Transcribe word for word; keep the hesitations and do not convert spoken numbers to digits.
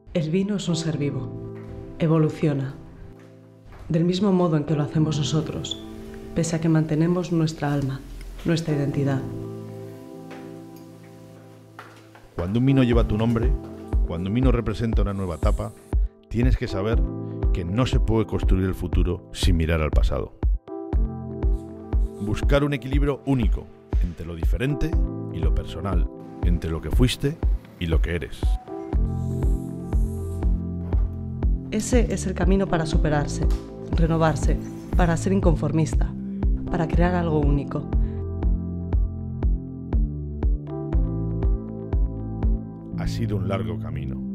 El vino es un ser vivo. Evoluciona. Del mismo modo en que lo hacemos nosotros, pese a que mantenemos nuestra alma, nuestra identidad. Cuando un vino lleva tu nombre, cuando un vino representa una nueva etapa, tienes que saber que no se puede construir el futuro sin mirar al pasado. Buscar un equilibrio único entre lo diferente y lo personal, entre lo que fuiste y lo que eres. Ese es el camino para superarse, renovarse, para ser inconformista, para crear algo único. Ha sido un largo camino.